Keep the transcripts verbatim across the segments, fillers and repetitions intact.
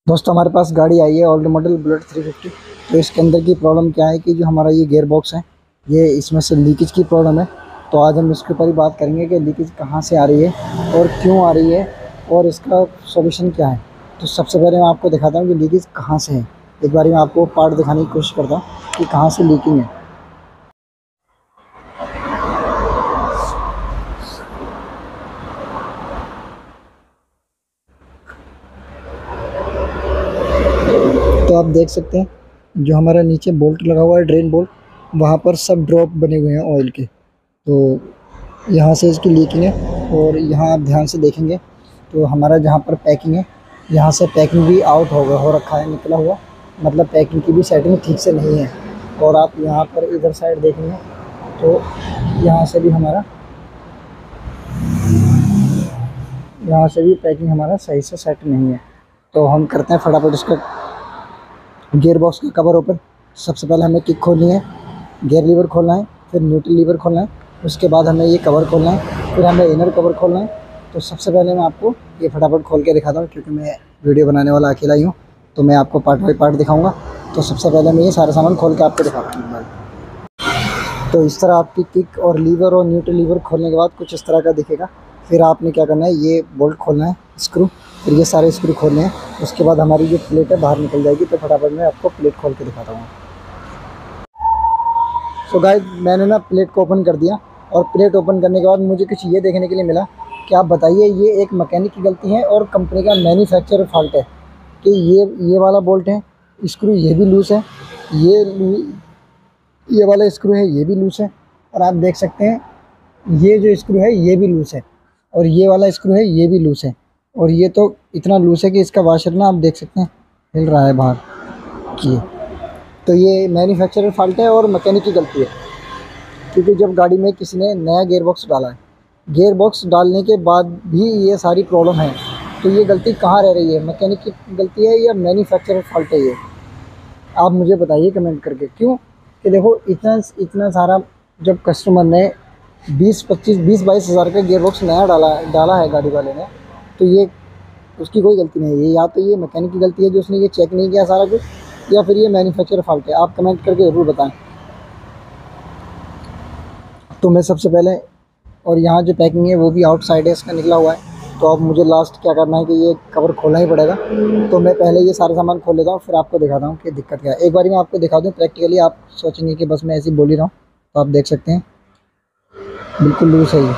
दोस्तों हमारे पास गाड़ी आई है old model bullet three fifty. तो इसके अंदर की प्रॉब्लम क्या है कि जो हमारा ये गियर बॉक्स है, ये इसमें से लीकेज की प्रॉब्लम है। तो आज हम इसके ऊपर ही बात करेंगे कि लीकेज कहाँ से आ रही है और क्यों आ रही है और इसका सॉल्यूशन क्या है। तो सबसे पहले मैं आपको दिखाता हूँ कि लीकेज कहाँ से है। एक बार मैं आपको पार्ट दिखाने की कोशिश करता हूँ कि कहाँ से लीकिंग है। तो आप देख सकते हैं जो हमारा नीचे बोल्ट लगा हुआ है, ड्रेन बोल्ट, वहाँ पर सब ड्रॉप बने हुए हैं ऑयल के। तो यहाँ से इसकी लीकिंग है। और यहाँ आप ध्यान से देखेंगे तो हमारा जहाँ पर पैकिंग है, यहाँ से पैकिंग भी आउट हो गया हो रखा है, निकला हुआ, मतलब पैकिंग की भी सेटिंग ठीक से नहीं है। और आप यहाँ पर इधर साइड देखेंगे तो यहाँ से भी हमारा यहाँ से भी पैकिंग हमारा सही से सेट नहीं है। तो हम करते हैं फटाफट इसका गियर बॉक्स का कवर ओपन। सबसे पहले हमें किक खोलनी है, गियर लीवर खोलना है, फिर न्यूट्रल लीवर खोलना है, उसके बाद हमें ये कवर खोलना है, फिर हमें इनर कवर खोलना है। तो सबसे पहले मैं आपको ये फटाफट खोल के दिखाता हूँ, क्योंकि मैं वीडियो बनाने वाला अकेला ही हूँ, तो मैं आपको पार्ट बाई पार्ट दिखाऊँगा। तो सबसे पहले मैं ये सारा सामान खोल के आपको दिखाता हूँ। तो इस तरह आपकी किक और लीवर और न्यूट्रल लीवर खोलने के बाद कुछ इस तरह का दिखेगा। फिर आपने क्या करना है, ये बोल्ट खोलना है, स्क्रू, फिर ये सारे स्क्रू खोलने हैं। उसके बाद हमारी जो प्लेट है बाहर निकल जाएगी। तो फटाफट मैं आपको प्लेट खोल के दिखाता हूँ। सो गाइस, मैंने ना प्लेट को ओपन कर दिया और प्लेट ओपन करने के बाद मुझे कुछ ये देखने के लिए मिला कि आप बताइए ये एक मैकेनिक की गलती है और कंपनी का मैन्युफैक्चरर फॉल्ट है कि ये ये वाला बोल्ट है, स्क्रू ये भी लूज़ है, ये ये वाला स्क्रू है ये भी लूज़ है, और आप देख सकते हैं ये जो स्क्रू है ये भी लूज़ है, और ये वाला स्क्रू है ये भी लूज़ है, और ये तो इतना लूज़ है कि इसका वाशर ना आप देख सकते हैं हिल रहा है बाहर की। तो ये मैन्युफैक्चरर फॉल्ट है और मैकेनिक की गलती है, क्योंकि जब गाड़ी में किसी ने नया गियर बॉक्स डाला है, गियर बॉक्स डालने के बाद भी ये सारी प्रॉब्लम है, तो ये गलती कहाँ रह रही है, मैकेनिक की गलती है या मैन्युफैक्चरर फॉल्ट है? ये आप मुझे बताइए कमेंट करके। क्यों कि देखो इतना इतना सारा जब कस्टमर ने बीस पच्चीस बीस बाईस हज़ार का गियर बॉक्स नया डाला डाला है गाड़ी वाले ने, तो ये उसकी कोई गलती नहीं है। ये या तो ये मैकेनिक की गलती है जो उसने ये चेक नहीं किया सारा कुछ, या फिर ये मैन्युफैक्चरर फॉल्ट है। आप कमेंट करके ज़रूर बताएं। तो मैं सबसे पहले, और यहाँ जो पैकिंग है वो भी आउटसाइड है, इसका निकला हुआ है। तो अब मुझे लास्ट क्या करना है कि ये कवर खोलना ही पड़ेगा। तो मैं पहले ये सारा सामान खोल लेता हूँ, फिर आपको दिखाता हूँ कि दिक्कत क्या है। एक बार मैं आपको दिखा दूँ प्रैक्टिकली, आप सोचेंगे कि बस मैं ऐसे ही बोल ही रहा हूँ। तो आप देख सकते हैं बिल्कुल लूज़ है, ये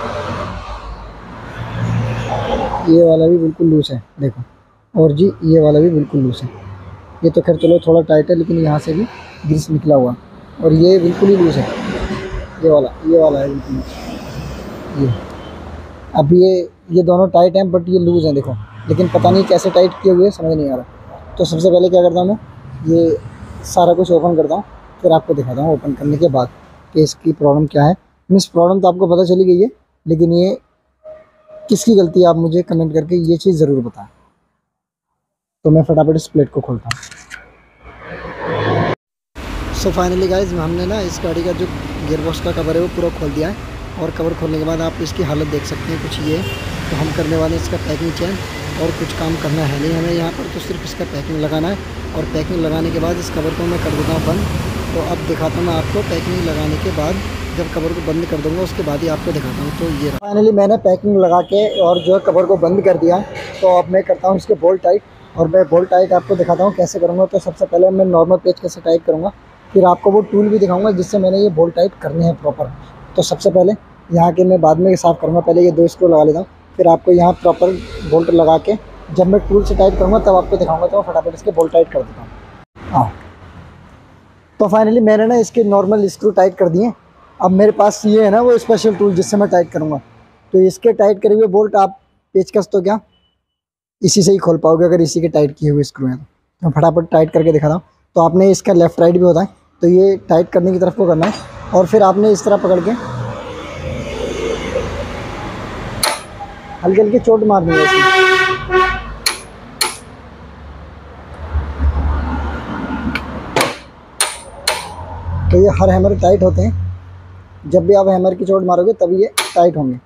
ये वाला भी बिल्कुल लूज़ है देखो, और जी ये वाला भी बिल्कुल लूज़ है। ये तो खैर चलो थोड़ा टाइट है, लेकिन यहाँ से भी ग्रीस निकला हुआ, और ये बिल्कुल ही लूज़ है। ये वाला ये वाला है बिल्कुल लूज़। ये अब ये ये दोनों टाइट हैं बट ये लूज़ हैं देखो, लेकिन पता नहीं कैसे टाइट किए हुए समझ नहीं आ रहा। तो सबसे पहले क्या करता हूँ, मैं ये सारा कुछ ओपन करता हूँ, फिर आपको दिखाता हूँ ओपन करने के बाद कि इसकी प्रॉब्लम क्या है। मीन्स प्रॉब्लम तो आपको पता चली गई है, लेकिन ये किसकी गलती है आप मुझे कमेंट करके ये चीज़ ज़रूर बताएं। तो मैं फटाफट इस प्लेट को खोलता हूँ। सो फाइनली गाइज, हमने ना इस गाड़ी का जो गियर बॉक्स का कवर है वो पूरा खोल दिया है। और कवर खोलने के बाद आप इसकी हालत देख सकते हैं कुछ ये। तो हम करने वाले हैं इसका पैकिंग चेंज, और कुछ काम करना है नहीं हमें यहाँ पर, तो सिर्फ इसका पैकिंग लगाना है। और पैकिंग लगाने के बाद इस कवर को मैं कर देता हूँ बंद। तो अब दिखाता हूँ मैं आपको पैकिंग लगाने के बाद, जब कवर को बंद कर दूँगा उसके बाद ही आपको दिखाता हूँ। तो ये फाइनली मैंने पैकिंग लगा के और जो है कवर को बंद कर दिया। तो अब मैं करता हूँ इसके बोल्ट टाइट, और मैं बोल्ट टाइट आपको दिखाता हूँ कैसे करूँगा। तो सबसे पहले मैं नॉर्मल पेच कैसे टाइट करूँगा, फिर आपको वो टूल भी दिखाऊँगा जिससे मैंने ये बोल्ट टाइट करने हैं प्रॉपर। तो सबसे पहले यहाँ के मैं बाद में साफ़ करूँगा, पहले ये दो स्क्रू लगा लेता हूँ, फिर आपको यहाँ प्रॉपर बोल्ट लगा के जब मैं टूल से टाइट करूँगा तब आपको दिखाऊँगा। तो फटाफट इसके बोल्ट टाइट कर देता हूँ। हाँ, तो फाइनली मैंने ना इसके नॉर्मल स्क्रू टाइट कर दिए। अब मेरे पास ये है ना वो स्पेशल टूल जिससे मैं टाइट करूँगा। तो इसके टाइट करे हुए बोल्ट आप पेचकस तो क्या इसी से ही खोल पाओगे, अगर इसी के टाइट किए हुए स्क्रू हैं। तो फटाफट टाइट करके दिखा रहा हूँ। तो आपने इसका लेफ़्ट राइट भी होता है, तो ये टाइट करने की तरफ को करना है, और फिर आपने इस तरह पकड़ के हल्की हल्की चोट मारनी है इसमें। तो ये हर हैमर टाइट होते हैं, जब भी आप हैमर की चोट मारोगे तभी ये टाइट होंगे।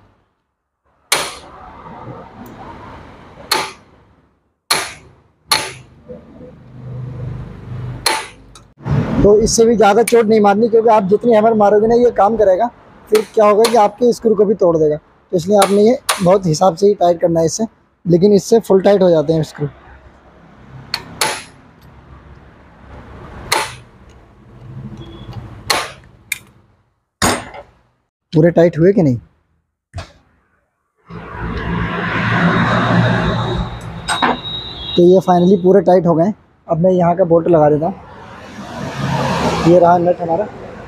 तो इससे भी ज़्यादा चोट नहीं मारनी, क्योंकि आप जितनी हैमर मारोगे ना ये काम करेगा, फिर क्या होगा कि आपके स्क्रू को भी तोड़ देगा। तो इसलिए आपने ये बहुत हिसाब से ही टाइट करना है इससे, लेकिन इससे फुल टाइट हो जाते हैं स्क्रू। पूरे टाइट हुए कि नहीं? तो ये फाइनली पूरे टाइट हो गए। अब मैं यहाँ का बोल्ट लगा देता हूँ। ये रहा नट हमारा।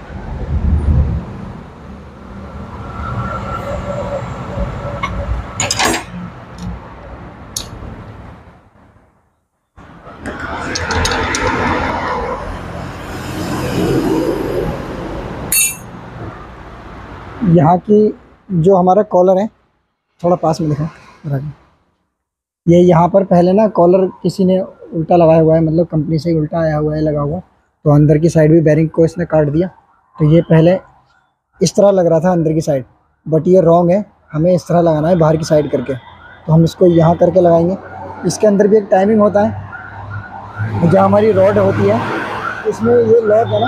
यहाँ की जो हमारा कॉलर है, थोड़ा पास में दिखा, ये यहाँ पर पहले ना कॉलर किसी ने उल्टा लगाया हुआ है, मतलब कंपनी से ही उल्टा आया हुआ है लगा हुआ। तो अंदर की साइड भी बेरिंग को इसने काट दिया। तो ये पहले इस तरह लग रहा था अंदर की साइड, बट ये रॉन्ग है, हमें इस तरह लगाना है बाहर की साइड करके। तो हम इसको यहाँ करके लगाएंगे। इसके अंदर भी एक टाइमिंग होता है, जो हमारी रॉड होती है इसमें ये लॉक है ना,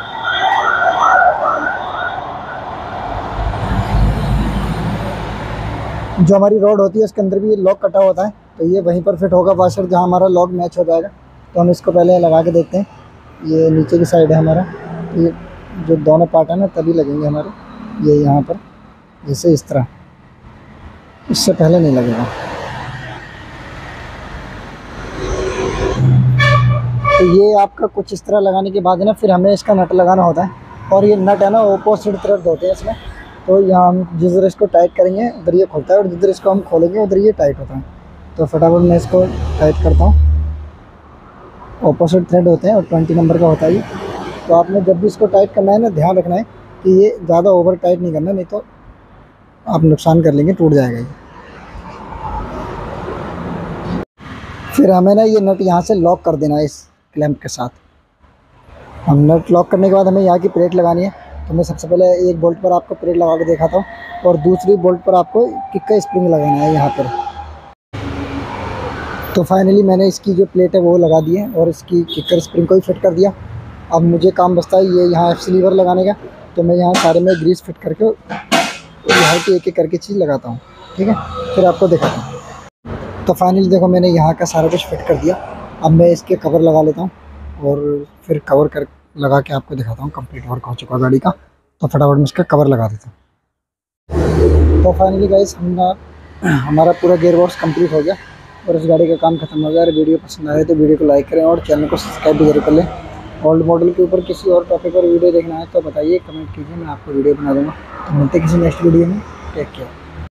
जो हमारी रॉड होती है उसके अंदर भी ये लॉक कटा होता है। तो ये वहीं पर फिट होगा वाशर, जहाँ हमारा लॉक मैच हो जाएगा। तो हम इसको पहले लगा के देखते हैं। ये नीचे की साइड है हमारा, ये जो दोनों पार्ट है ना तभी लगेंगे हमारे, ये यहाँ पर जैसे इस तरह, इससे पहले नहीं लगेगा। तो ये आपका कुछ इस तरह लगाने के बाद है ना, फिर हमें इसका नट लगाना होता है। और ये नट है ना ऑपोजिट तरफ होते हैं इसमें। तो यहाँ हम जिधर इसको टाइट करेंगे उधर ये खुलता है, और जिधर इसको हम खोलेंगे उधर ये टाइट होता है। तो फटाफट मैं इसको टाइट करता हूँ। ऑपोजिट थ्रेड होते हैं और ट्वेंटी नंबर का होता है ये। तो आपने जब भी इसको टाइट करना है ना, ध्यान रखना है कि ये ज़्यादा ओवर टाइट नहीं करना, नहीं तो आप नुकसान कर लेंगे, टूट जाएगा ये। फिर हमें ना ये नट यहाँ से लॉक कर देना है इस क्लैंप के साथ। हम नट लॉक करने के बाद हमें यहाँ की प्लेट लगानी है। तो मैं सबसे पहले एक बोल्ट पर आपको प्लेट लगा के दिखाता हूँ, और दूसरी बोल्ट पर आपको किक का स्प्रिंग लगाना है यहाँ पर। तो फाइनली मैंने इसकी जो प्लेट है वो लगा दी है, और इसकी किकर स्प्रिंग को भी फिट कर दिया। अब मुझे काम बचता है ये यहाँ एफ सी लीवर लगाने का। तो मैं यहाँ सारे में ग्रीस फिट करके यहाँ की एक एक करके चीज़ लगाता हूँ, ठीक है, फिर आपको दिखाता हूँ। तो फाइनली देखो मैंने यहाँ का सारा कुछ फिट कर दिया। अब मैं इसके कवर लगा लेता हूँ, और फिर कवर कर लगा के आपको दिखाता हूँ कंप्लीट वर्क हो चुका गाड़ी का। तो फटाफट मैं इसका कवर लगा देता हूँ। तो फाइनली गाइस हमारा हमारा पूरा गेयर बॉक्स कंप्लीट हो गया, और इस गाड़ी का काम खत्म हो गया। अगर वीडियो पसंद आए तो वीडियो को लाइक करें और चैनल को सब्सक्राइब भी जरूर कर लें। ओल्ड मॉडल के ऊपर किसी और टॉपिक पर वीडियो देखना है तो बताइए, कमेंट कीजिए, मैं आपको वीडियो बना दूँगा। तो मिलते हैं किसी नेक्स्ट वीडियो में। Take care.